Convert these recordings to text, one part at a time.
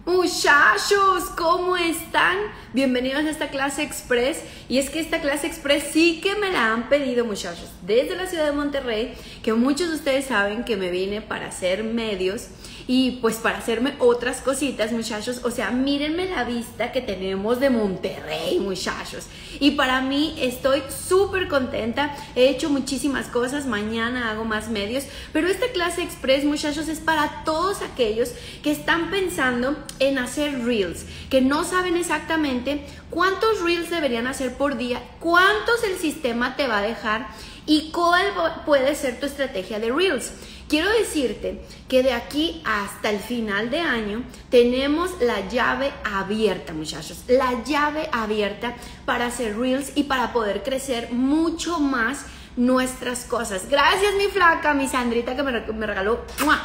Muchachos, ¿cómo están? Bienvenidos a esta clase express. Y es que esta clase express sí que me la han pedido, muchachos, desde la ciudad de Monterrey, que muchos de ustedes saben que me vine para hacer medios y pues para hacerme otras cositas, muchachos. O sea, mírenme la vista que tenemos de Monterrey, muchachos. Y para mí estoy súper contenta. He hecho muchísimas cosas. Mañana hago más medios. Pero esta clase express, muchachos, es para todos aquellos que están pensando en hacer reels, que no saben exactamente cuántos reels deberían hacer por día, cuántos el sistema te va a dejar y cuál puede ser tu estrategia de reels. Quiero decirte que de aquí hasta el final de año tenemos la llave abierta, muchachos, la llave abierta para hacer reels y para poder crecer mucho más nuestras cosas. Gracias, mi flaca, mi Sandrita, que me regaló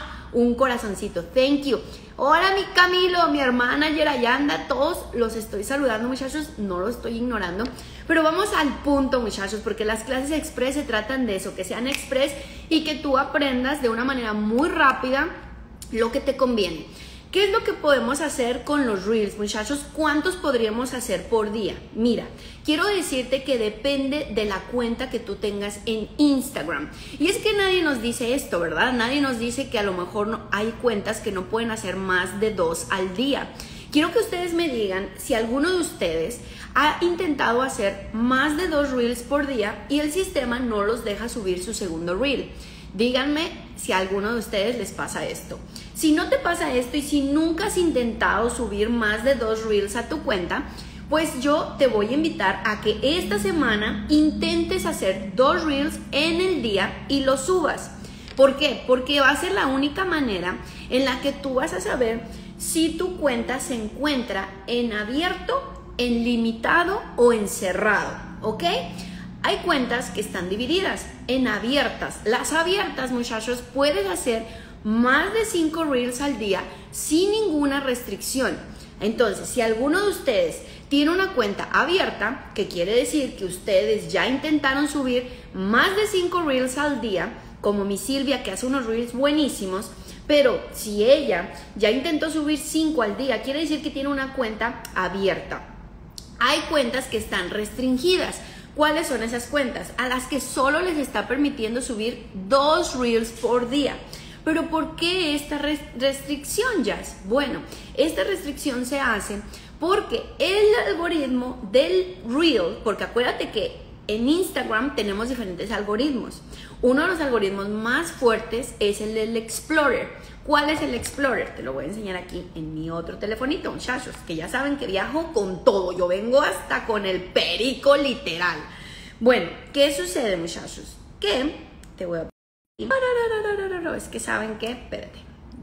un corazoncito. Thank you. Hola, mi Camilo, mi hermana Yerayanda, todos los estoy saludando, muchachos, no los estoy ignorando. Pero vamos al punto, muchachos, porque las clases express se tratan de eso, que sean express y que tú aprendas de una manera muy rápida lo que te conviene. ¿Qué es lo que podemos hacer con los reels, muchachos? ¿Cuántos podríamos hacer por día? Mira, quiero decirte que depende de la cuenta que tú tengas en Instagram. Y es que nadie nos dice esto, ¿verdad? Nadie nos dice que a lo mejor no, hay cuentas que no pueden hacer más de 2 al día. Quiero que ustedes me digan si alguno de ustedes ha intentado hacer más de 2 reels por día y el sistema no los deja subir su segundo reel. Díganme si a alguno de ustedes les pasa esto. Si no te pasa esto y si nunca has intentado subir más de 2 reels a tu cuenta, pues yo te voy a invitar a que esta semana intentes hacer 2 reels en el día y los subas. ¿Por qué? Porque va a ser la única manera en la que tú vas a saber si tu cuenta se encuentra en abierto, en limitado o en cerrado, ¿ok? Hay cuentas que están divididas en abiertas. Las abiertas, muchachos, puedes hacer más de 5 reels al día sin ninguna restricción. Entonces, si alguno de ustedes tiene una cuenta abierta, que quiere decir que ustedes ya intentaron subir más de 5 reels al día, como mi Silvia, que hace unos reels buenísimos, pero si ella ya intentó subir 5 al día, quiere decir que tiene una cuenta abierta. Hay cuentas que están restringidas. ¿Cuáles son esas cuentas? A las que solo les está permitiendo subir 2 reels por día. ¿Pero por qué esta restricción, Jazz? Bueno, esta restricción se hace porque el algoritmo del reel, porque acuérdate que en Instagram tenemos diferentes algoritmos. Uno de los algoritmos más fuertes es el del Explorer. ¿Cuál es el Explorer? Te lo voy a enseñar aquí en mi otro telefonito, muchachos, que ya saben que viajo con todo. Yo vengo hasta con el perico literal. Bueno, ¿qué sucede, muchachos? Que te voy a... Es que saben que... Espérate,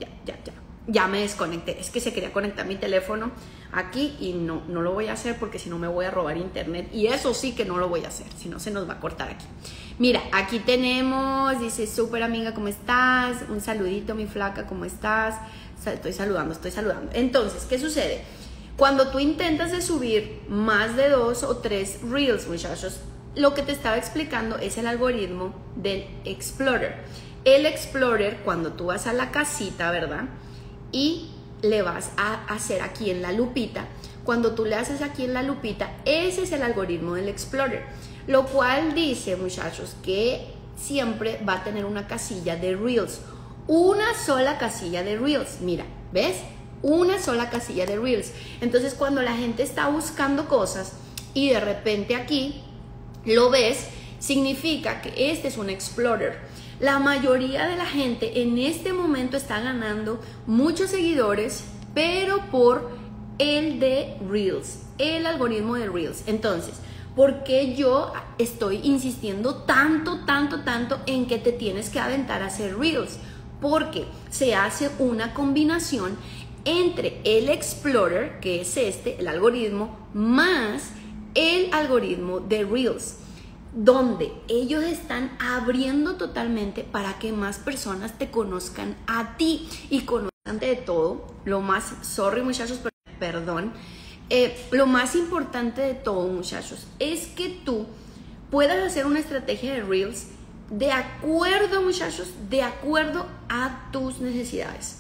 ya me desconecté. Es que se quería conectar mi teléfono aquí y no lo voy a hacer porque si no me voy a robar internet. Y eso sí que no lo voy a hacer, si no se nos va a cortar aquí. Mira, aquí tenemos, dice, súper amiga, ¿cómo estás? Un saludito, mi flaca, ¿cómo estás? Estoy saludando. Entonces, ¿qué sucede? Cuando tú intentas de subir más de 2 o 3 reels, muchachos, lo que te estaba explicando es el algoritmo del Explorer. El Explorer, cuando tú vas a la casita, ¿verdad? Y le vas a hacer aquí en la lupita. Cuando tú le haces aquí en la lupita, ese es el algoritmo del Explorer. Lo cual dice, muchachos, que siempre va a tener una casilla de Reels. Una sola casilla de Reels. Mira, ¿ves? Una sola casilla de Reels. Entonces, cuando la gente está buscando cosas y de repente aquí lo ves, significa que este es un Explorer. La mayoría de la gente en este momento está ganando muchos seguidores, pero por el de Reels, el algoritmo de Reels. Entonces, ¿por qué yo estoy insistiendo tanto en que te tienes que aventar a hacer Reels? Porque se hace una combinación entre el Explorer, que es el algoritmo, más el algoritmo de Reels, donde ellos están abriendo totalmente para que más personas te conozcan a ti y conozcan de todo. Lo más, sorry muchachos, perdón, lo más importante de todo, muchachos, es que tú puedas hacer una estrategia de Reels de acuerdo, muchachos, de acuerdo a tus necesidades.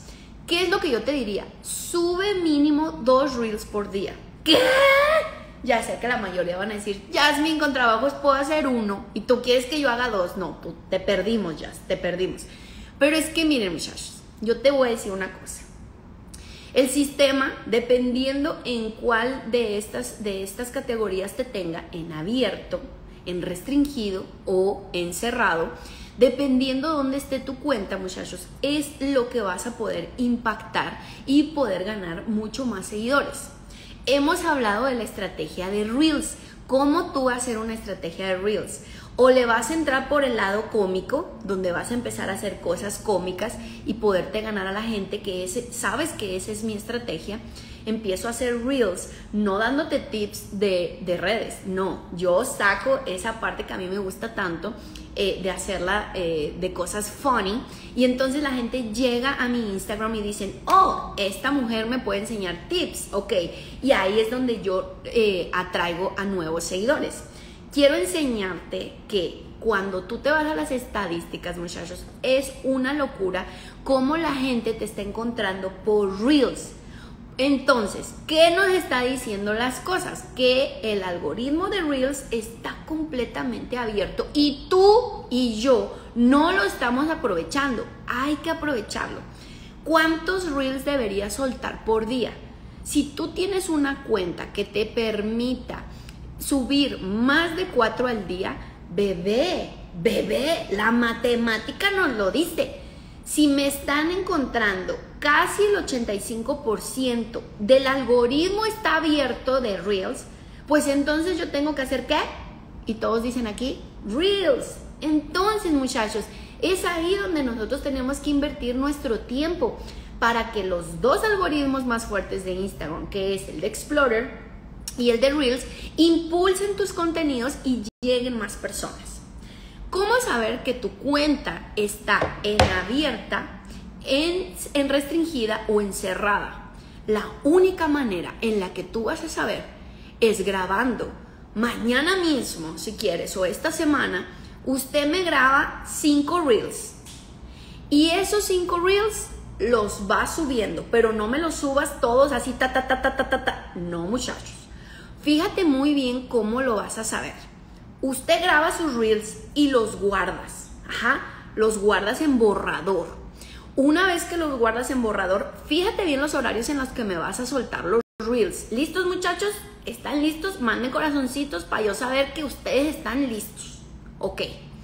¿Qué es lo que yo te diría? Sube mínimo 2 reels por día. ¿Qué? Ya sé que la mayoría van a decir, Jasmine, con trabajos puedo hacer 1 y tú quieres que yo haga 2. No, te perdimos, Jas, te perdimos. Pero es que miren, muchachos, yo te voy a decir una cosa. El sistema, dependiendo en cuál de estas categorías te tenga, en abierto, en restringido o en cerrado, dependiendo de dónde esté tu cuenta, muchachos, es lo que vas a poder impactar y poder ganar mucho más seguidores. Hemos hablado de la estrategia de Reels. ¿Cómo tú vas a hacer una estrategia de Reels? O le vas a entrar por el lado cómico, donde vas a empezar a hacer cosas cómicas y poderte ganar a la gente, sabes que esa es mi estrategia. Empiezo a hacer Reels, no dándote tips de redes, no, yo saco esa parte que a mí me gusta tanto, de hacerla de cosas funny, y entonces la gente llega a mi Instagram y dicen, oh, esta mujer me puede enseñar tips, ok, y ahí es donde yo atraigo a nuevos seguidores. Quiero enseñarte que cuando tú te vas a las estadísticas, muchachos, es una locura cómo la gente te está encontrando por Reels. Entonces, ¿qué nos está diciendo las cosas? Que el algoritmo de Reels está completamente abierto y tú y yo no lo estamos aprovechando. Hay que aprovecharlo. ¿Cuántos Reels deberías soltar por día? Si tú tienes una cuenta que te permita subir más de 4 al día, bebé, la matemática nos lo dice. Si me están encontrando casi el 85% del algoritmo está abierto de Reels, pues entonces yo tengo que hacer ¿qué? Y todos dicen aquí, Reels. Entonces, muchachos, es ahí donde nosotros tenemos que invertir nuestro tiempo para que los 2 algoritmos más fuertes de Instagram, que es el de Explorer y el de Reels, impulsen tus contenidos y lleguen más personas. ¿Cómo saber que tu cuenta está en abierta, en restringida o en cerrada? La única manera en la que tú vas a saber es grabando. Mañana mismo, si quieres, o esta semana, usted me graba 5 Reels. Y esos 5 Reels los va subiendo, pero no me los subas todos así, No, muchachos. Fíjate muy bien cómo lo vas a saber. Usted graba sus Reels y los guardas. Los guardas en borrador. Una vez que los guardas en borrador, fíjate bien los horarios en los que me vas a soltar los Reels. ¿Listos, muchachos? ¿Están listos? Manden corazoncitos para yo saber que ustedes están listos. Ok.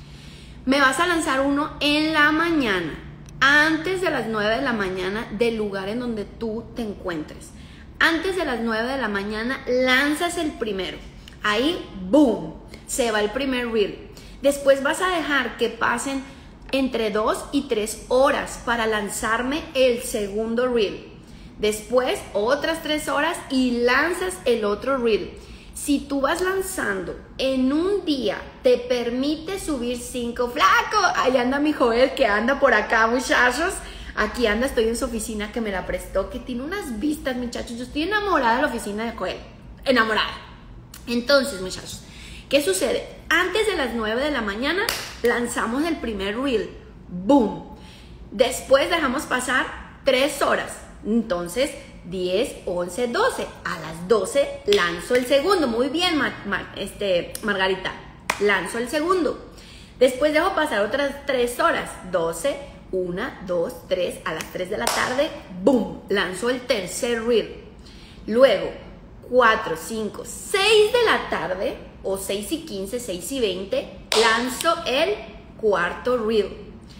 Me vas a lanzar uno en la mañana, antes de las 9 de la mañana del lugar en donde tú te encuentres. Antes de las 9 de la mañana lanzas el primero. Ahí, boom, se va el primer reel. Después vas a dejar que pasen entre 2 y 3 horas para lanzarme el segundo reel. Después otras 3 horas y lanzas el otro reel. Si tú vas lanzando en un día, te permite subir 5. ¡Flaco! Ahí anda mi Joel, que anda por acá, muchachos. Aquí anda, estoy en su oficina que me la prestó, que tiene unas vistas, muchachos. Yo estoy enamorada de la oficina de Joel. Enamorada. Entonces, muchachos, ¿qué sucede? Antes de las 9 de la mañana lanzamos el primer reel. ¡Boom! Después dejamos pasar 3 horas. Entonces, 10, 11, 12. A las 12 lanzo el segundo. Muy bien, Margarita. Lanzo el segundo. Después dejo pasar otras 3 horas. 12, 1, 2, 3. A las 3 de la tarde, ¡boom! Lanzo el tercer reel. Luego, 4, 5, 6 de la tarde, o 6 y 15, 6 y 20, lanzo el cuarto reel.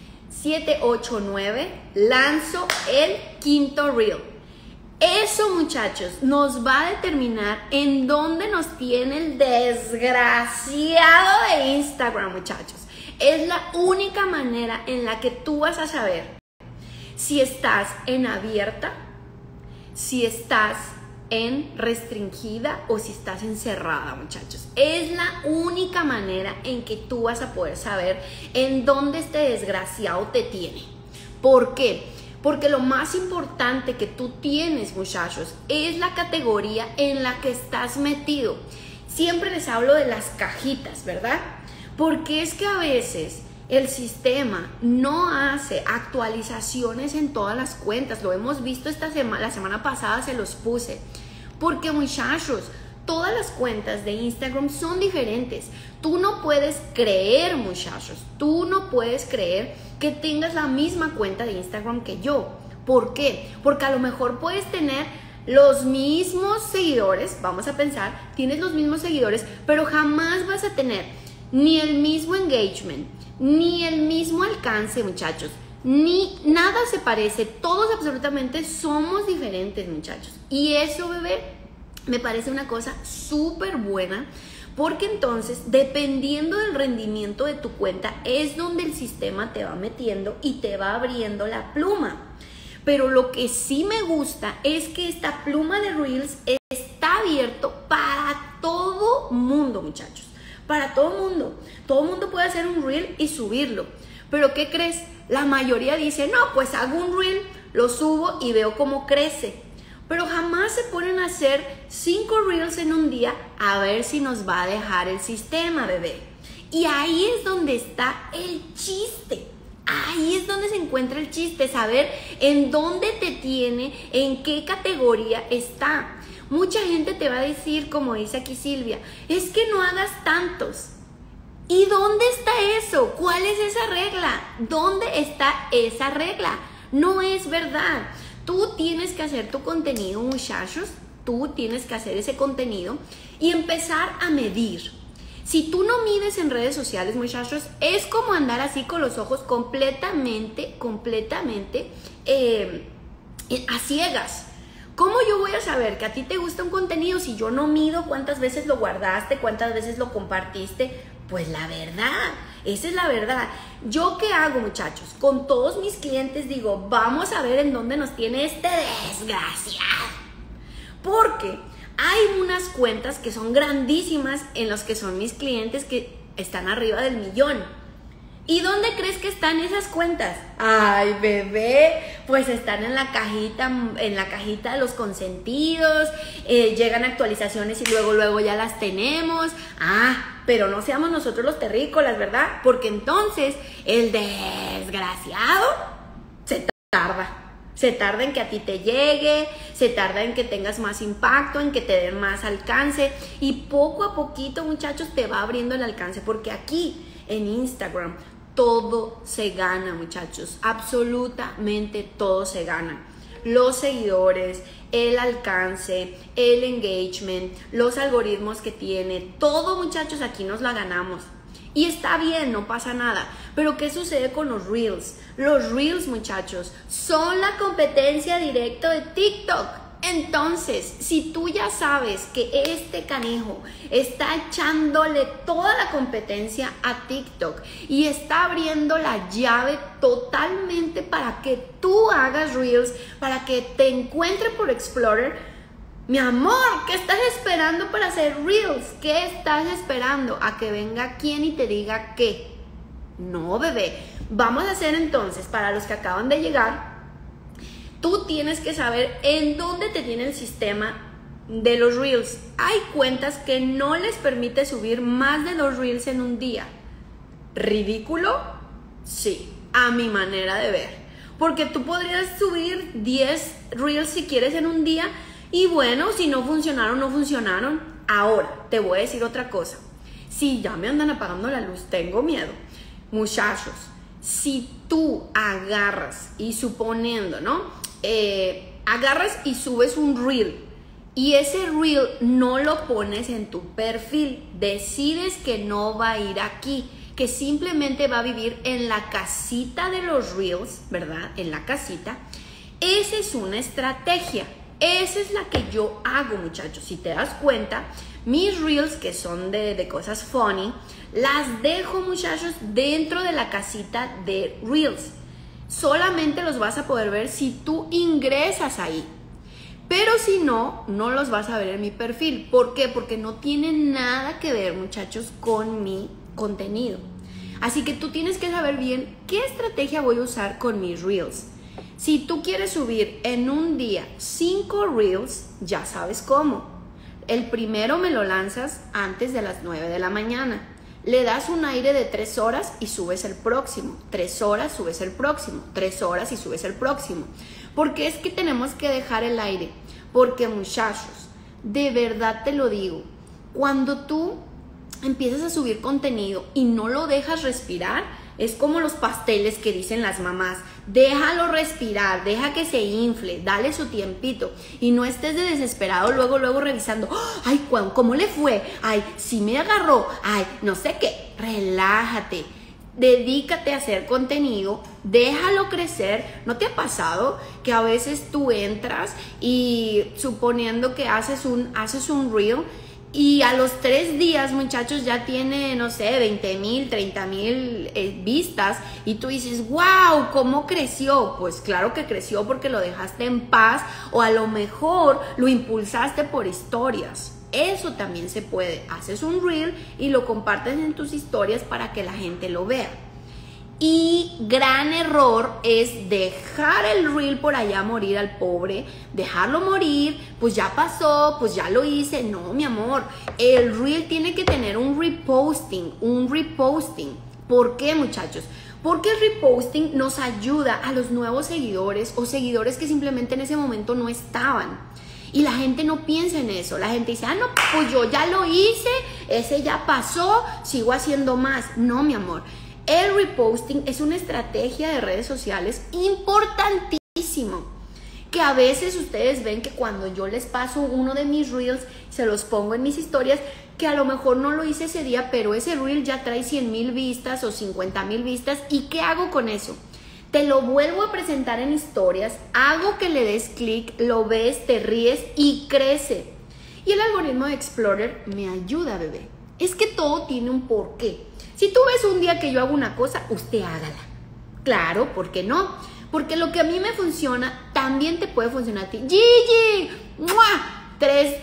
7, 8, 9, lanzo el quinto reel. Eso, muchachos, nos va a determinar en dónde nos tiene el desgraciado de Instagram, muchachos. Es la única manera en la que tú vas a saber si estás en abierta, si estás en restringida o si estás encerrada, muchachos. Es la única manera en que tú vas a poder saber en dónde este desgraciado te tiene. ¿Por qué? Porque lo más importante que tú tienes, muchachos, es la categoría en la que estás metido. Siempre les hablo de las cajitas, ¿verdad? Porque es que a veces el sistema no hace actualizaciones en todas las cuentas. Lo hemos visto la semana pasada se los puse. Porque muchachos, todas las cuentas de Instagram son diferentes. Tú no puedes creer, muchachos, tú no puedes creer que tengas la misma cuenta de Instagram que yo. ¿Por qué? Porque a lo mejor puedes tener los mismos seguidores, vamos a pensar, tienes los mismos seguidores, pero jamás vas a tener ni el mismo engagement, ni el mismo alcance, muchachos, ni nada se parece, todos absolutamente somos diferentes, muchachos. Y eso, bebé, me parece una cosa súper buena, porque entonces, dependiendo del rendimiento de tu cuenta, es donde el sistema te va metiendo y te va abriendo la pluma. Pero lo que sí me gusta es que esta pluma de Reels está abierto para todo mundo, muchachos. Para todo mundo. Todo mundo puede hacer un Reel y subirlo. Pero ¿qué crees? La mayoría dice, no, pues hago un Reel, lo subo y veo cómo crece. Pero jamás se ponen a hacer 5 Reels en un día a ver si nos va a dejar el sistema, bebé. Y ahí es donde está el chiste. Ahí es donde se encuentra el chiste, saber en dónde te tiene, en qué categoría está. Mucha gente te va a decir, como dice aquí Silvia, es que no hagas tantos. ¿Y dónde está eso? ¿Cuál es esa regla? ¿Dónde está esa regla? No es verdad. Tú tienes que hacer tu contenido, muchachos. Tú tienes que hacer ese contenido y empezar a medir. Si tú no mides en redes sociales, muchachos, es como andar así con los ojos completamente a ciegas. ¿Cómo yo voy a saber que a ti te gusta un contenido si yo no mido cuántas veces lo guardaste, cuántas veces lo compartiste? Pues la verdad, esa es la verdad. ¿Yo qué hago, muchachos? Con todos mis clientes digo, vamos a ver en dónde nos tiene este desgraciado. Porque hay unas cuentas que son grandísimas en los que son mis clientes que están arriba del 1,000,000. ¿Y dónde crees que están esas cuentas? Ay, bebé, pues están en la cajita de los consentidos, llegan actualizaciones y luego ya las tenemos. Pero no seamos nosotros los terrícolas, ¿verdad? Porque entonces el desgraciado se tarda. Se tarda en que a ti te llegue, se tarda en que tengas más impacto, en que te den más alcance. Y poco a poquito, muchachos, te va abriendo el alcance. Porque aquí en Instagram todo se gana, muchachos. Absolutamente todo se gana. Los seguidores, el alcance, el engagement, los algoritmos que tiene. Todo, muchachos, aquí nos la ganamos. Y está bien, no pasa nada. Pero ¿qué sucede con los Reels? Los Reels, muchachos, son la competencia directa de TikTok. Entonces, si tú ya sabes que este canijo está echándole toda la competencia a TikTok y está abriendo la llave totalmente para que tú hagas Reels, para que te encuentre por Explorer, mi amor, ¿qué estás esperando para hacer Reels? ¿Qué estás esperando? ¿A que venga quien y te diga qué? No, bebé. Vamos a hacer entonces, para los que acaban de llegar, tú tienes que saber en dónde te tiene el sistema de los Reels. Hay cuentas que no les permite subir más de 2 Reels en un día. ¿Ridículo? Sí, a mi manera de ver. Porque tú podrías subir 10 Reels si quieres en un día. Y bueno, si no funcionaron, no funcionaron. Ahora, te voy a decir otra cosa. Si ya me andan apagando la luz, tengo miedo. Muchachos, si tú agarras y suponiendo, ¿no? Agarras y subes un Reel y ese Reel no lo pones en tu perfil, decides que no va a ir aquí, que simplemente va a vivir en la casita de los Reels, ¿verdad? En la casita. Esa es una estrategia. Esa es la que yo hago, muchachos. Si te das cuenta, mis Reels, que son de cosas funny, las dejo, muchachos, dentro de la casita de Reels. Solamente los vas a poder ver si tú ingresas ahí. Pero si no, no los vas a ver en mi perfil. ¿Por qué? Porque no tiene nada que ver, muchachos, con mi contenido. Así que tú tienes que saber bien qué estrategia voy a usar con mis Reels. Si tú quieres subir en un día 5 Reels, ya sabes cómo. El primero me lo lanzas antes de las 9 de la mañana. Le das un aire de 3 horas y subes el próximo. 3 horas, subes el próximo. 3 horas y subes el próximo. Porque es que tenemos que dejar el aire. Porque, muchachos, de verdad te lo digo, cuando tú empiezas a subir contenido y no lo dejas respirar, es como los pasteles que dicen las mamás. Déjalo respirar, deja que se infle, dale su tiempito y no estés de desesperado luego revisando. Ay, ¿cómo le fue? Ay, sí me agarró. Ay, no sé qué. Relájate, dedícate a hacer contenido, déjalo crecer. ¿No te ha pasado que a veces tú entras y suponiendo que haces un reel y a los 3 días, muchachos, ya tiene, no sé, 20,000, 30,000 vistas y tú dices, wow, ¿cómo creció? Pues claro que creció porque lo dejaste en paz o a lo mejor lo impulsaste por historias. Eso también se puede. Haces un reel y lo compartes en tus historias para que la gente lo vea. Y gran error es dejar el reel por allá morir al pobre, dejarlo morir, pues ya pasó, pues ya lo hice. No, mi amor, el reel tiene que tener un reposting. ¿Por qué, muchachos? Porque el reposting nos ayuda a los nuevos seguidores o seguidores que simplemente en ese momento no estaban. Y la gente no piensa en eso. La gente dice, no, pues yo ya lo hice, ese ya pasó, sigo haciendo más. No, mi amor. El reposting es una estrategia de redes sociales importantísimo. Que a veces ustedes ven que cuando yo les paso uno de mis reels, se los pongo en mis historias, que a lo mejor no lo hice ese día, pero ese reel ya trae 100,000 vistas o 50,000 vistas. ¿Y qué hago con eso? Te lo vuelvo a presentar en historias, hago que le des clic, lo ves, te ríes y crece. Y el algoritmo de Explorer me ayuda, bebé. Es que todo tiene un porqué. Si tú ves un día que yo hago una cosa, usted hágala. Claro, ¿por qué no? Porque lo que a mí me funciona, también te puede funcionar a ti. Gigi, ¡mua!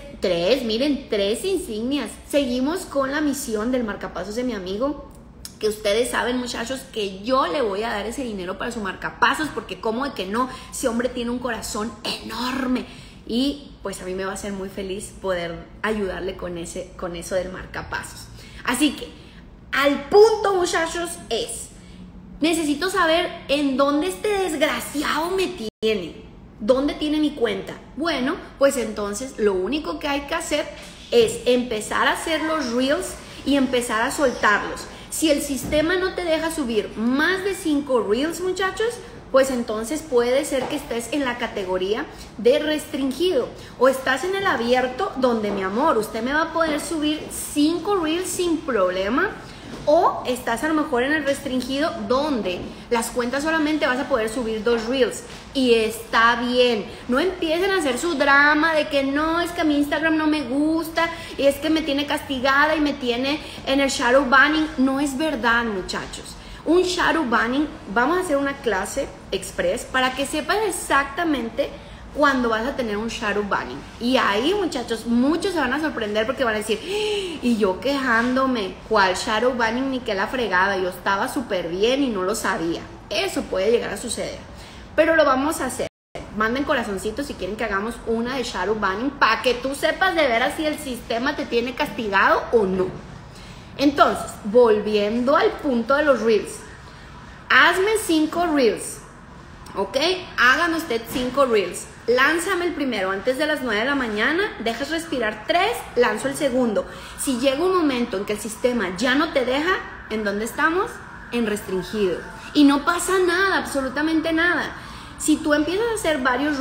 Miren, 3 insignias. Seguimos con la misión del marcapasos de mi amigo. Que ustedes saben, muchachos, que yo le voy a dar ese dinero para su marcapasos, porque como de que no, ese hombre tiene un corazón enorme y pues a mí me va a hacer muy feliz poder ayudarle con eso del marcapasos. Así que al punto, muchachos, es, necesito saber en dónde este desgraciado me tiene, dónde tiene mi cuenta. Bueno, pues entonces lo único que hay que hacer es empezar a hacer los reels y empezar a soltarlos. Si el sistema no te deja subir más de 5 reels, muchachos, pues entonces puede ser que estés en la categoría de restringido o estás en el abierto donde, mi amor, usted me va a poder subir 5 reels sin problema, o estás a lo mejor en el restringido donde las cuentas solamente vas a poder subir 2 reels y está bien. No empiecen a hacer su drama de que no, es que a mi Instagram no me gusta y es que me tiene castigada y me tiene en el shadow banning. No es verdad, muchachos. Un shadow banning, vamos a hacer una clase express para que sepan exactamente cuando vas a tener un shadow banning. Y ahí, muchachos, muchos se van a sorprender porque van a decir, y yo quejándome, ¿cuál shadow banning? Ni que la fregada, yo estaba súper bien y no lo sabía. Eso puede llegar a suceder, pero lo vamos a hacer. Manden corazoncitos si quieren que hagamos una de shadow banning para que tú sepas de veras si el sistema te tiene castigado o no. Entonces, volviendo al punto de los reels, hazme 5 reels, ¿ok? Hagan usted 5 reels. Lánzame el primero antes de las 9 de la mañana, dejas respirar 3, lanzo el segundo. Si llega un momento en que el sistema ya no te deja, ¿en dónde estamos? En restringido. Y no pasa nada, absolutamente nada. Si tú empiezas a hacer varios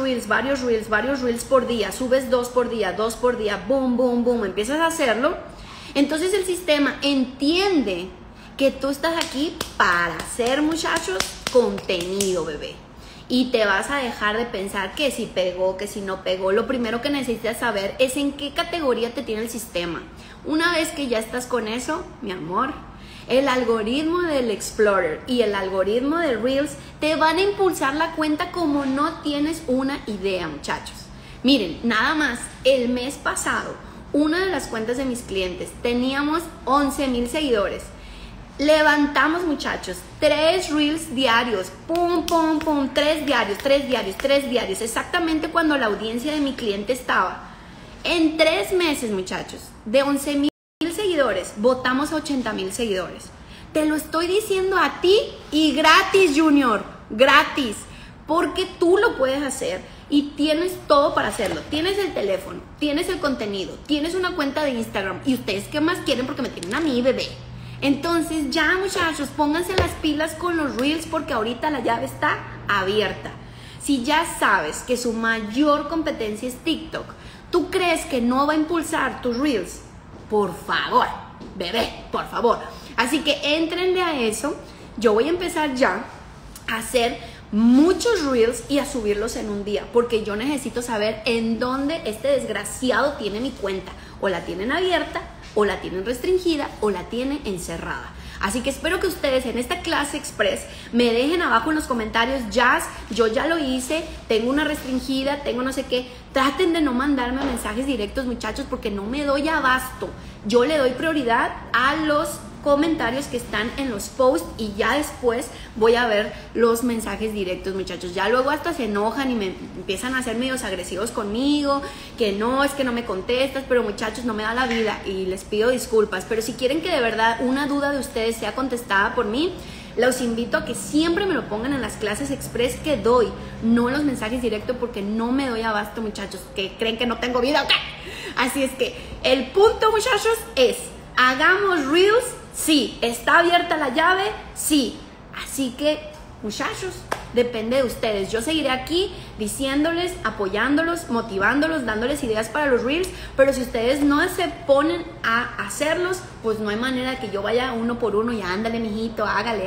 reels por día, subes 2 por día, boom, boom, boom, empiezas a hacerlo, entonces el sistema entiende que tú estás aquí para hacer, muchachos, contenido, bebé. Y te vas a dejar de pensar que si pegó, que si no pegó. Lo primero que necesitas saber es en qué categoría te tiene el sistema. Una vez que ya estás con eso, mi amor, el algoritmo del Explorer y el algoritmo de Reels te van a impulsar la cuenta como no tienes una idea, muchachos. Miren, nada más, el mes pasado, una de las cuentas de mis clientes, teníamos 11,000 seguidores. Levantamos, muchachos, 3 reels diarios, pum, pum, pum, 3 diarios, exactamente cuando la audiencia de mi cliente estaba. En 3 meses, muchachos, de 11,000 seguidores, votamos a 80,000 seguidores. Te lo estoy diciendo a ti y gratis, Junior, gratis, porque tú lo puedes hacer y tienes todo para hacerlo. Tienes el teléfono, tienes el contenido, tienes una cuenta de Instagram y ustedes qué más quieren porque me tienen a mí, bebé. Entonces ya, muchachos, pónganse las pilas con los Reels porque ahorita la llave está abierta. Si ya sabes que su mayor competencia es TikTok, ¿tú crees que no va a impulsar tus Reels? Por favor, bebé, por favor. Así que éntrenle a eso. Yo voy a empezar ya a hacer muchos Reels y a subirlos en un día, porque yo necesito saber en dónde este desgraciado tiene mi cuenta. O la tienen abierta, o la tienen restringida, o la tienen encerrada. Así que espero que ustedes en esta clase express me dejen abajo en los comentarios: Jazz, yo ya lo hice, tengo una restringida, tengo no sé qué. Traten de no mandarme mensajes directos, muchachos, porque no me doy abasto. Yo le doy prioridad a los comentarios que están en los posts y ya después voy a ver los mensajes directos, muchachos. Ya luego hasta se enojan y me empiezan a hacer medios agresivos conmigo, que no, es que no me contestas, pero muchachos, no me da la vida y les pido disculpas. Pero si quieren que de verdad una duda de ustedes sea contestada por mí, los invito a que siempre me lo pongan en las clases express que doy, no en los mensajes directos, porque no me doy abasto, muchachos, que creen que no tengo vida, ¿ok? Así es que el punto, muchachos, es: hagamos Reels. Sí. ¿Está abierta la llave? Sí. Así que, muchachos, depende de ustedes. Yo seguiré aquí diciéndoles, apoyándolos, motivándolos, dándoles ideas para los Reels, pero si ustedes no se ponen a hacerlos, pues no hay manera que yo vaya uno por uno y ándale, mijito, hágale.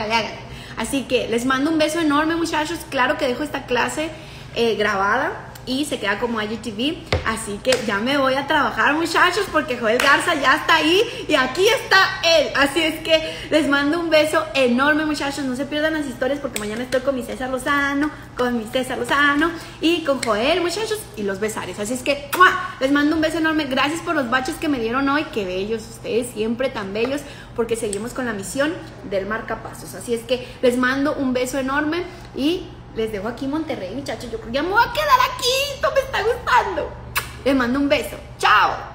Así que les mando un beso enorme, muchachos. Claro que dejo esta clase grabada y se queda como IGTV, así que ya me voy a trabajar, muchachos, porque Joel Garza ya está ahí y aquí está él. Así es que les mando un beso enorme, muchachos. No se pierdan las historias porque mañana estoy con mi César Lozano, y con Joel, muchachos, y los besares. Así es que ¡mua! Les mando un beso enorme. Gracias por los baches que me dieron hoy. Qué bellos ustedes, siempre tan bellos, porque seguimos con la misión del marcapasos. Así es que les mando un beso enorme y les dejo aquí Monterrey, muchachos. Yo creo que ya me voy a quedar aquí. Esto me está gustando. Les mando un beso. Chao.